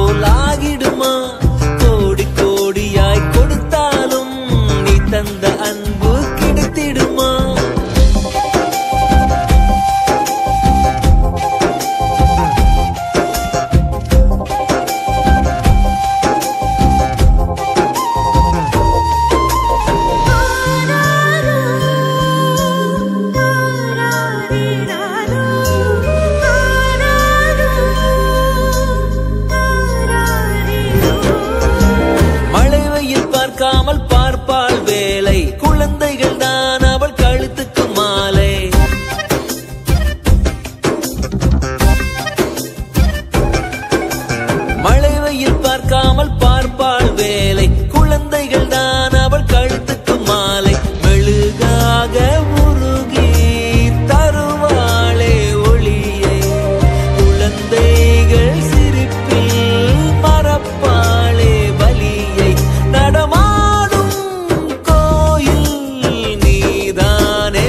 போலாகிடுமா கோடி கோடியாய் கொடுத்தாலும் நீ தந்த அன்பு கிடைத்திடுமா பார்க்காமல் பார்ப்பாள் வேலை குழந்தைகள் தான் அவள் கழுத்துக்கு மாலை மழை வெயில் பார்க்காமல் பார்ப்பாள் வேலை குழந்தைகள் தான் அவள் கழுத்துக்கு மாலை மெழுகாக உருகி தருவாளே ஒளியை குழந்தைகள் சிரிப்பில் மறப்பாளே வலியை நடமாடும் கோயில் நீதானே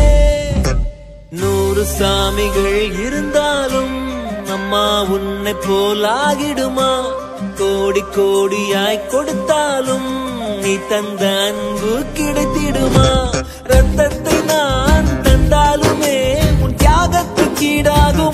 100 சாமிகள் இருந்தாலும் அம்மா உன்னை போலாகிடுமா கோடி கோடியாய் கொடுத்தாலும் நீ தந்த அன்பு கிடைத்திடுமா ரத்தத்தை நான் தந்தாலுமே உன் தியாகத்துக்கு ஈடாகும்